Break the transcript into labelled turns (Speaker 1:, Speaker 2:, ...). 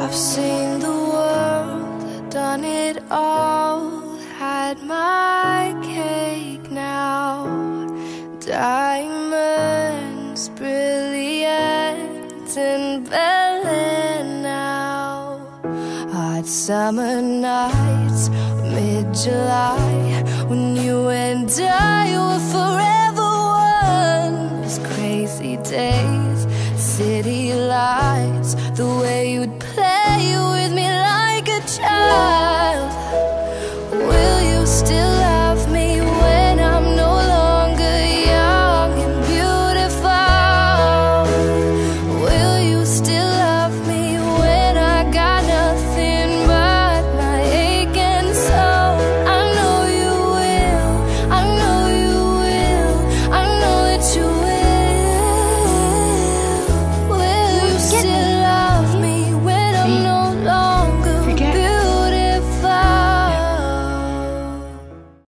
Speaker 1: I've seen the world, done it all, had my cake now. Diamonds, brilliant and Berlin now. Hot summer nights, mid-July, when you and I were forever one. Those crazy days, city lights, the way you'd play with me like a child.